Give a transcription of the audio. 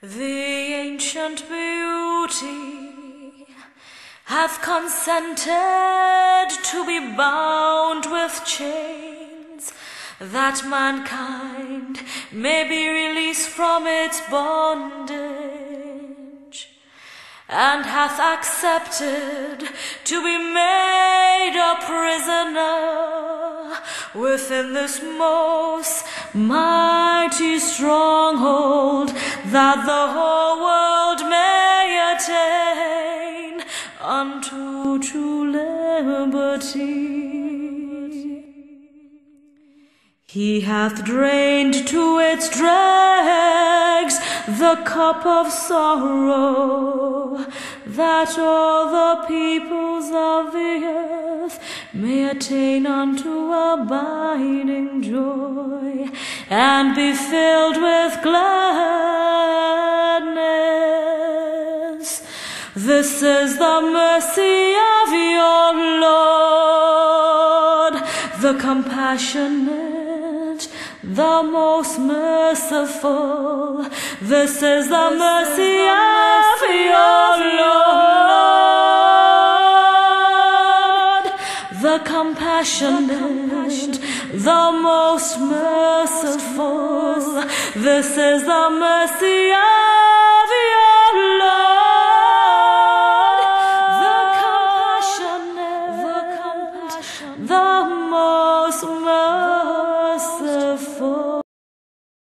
The ancient beauty hath consented to be bound with chains, that mankind may be released from its bondage, and hath accepted to be made a prisoner within this most mighty stronghold, that the whole world may attain unto true liberty. He hath drained to its dregs the cup of sorrow, that all the peoples of the earth may attain unto abiding joy, and be filled with gladness. This is the mercy of your Lord, the compassionate, the most merciful. This is the mercy of your Lord, the compassionate, the most merciful. This is the mercy of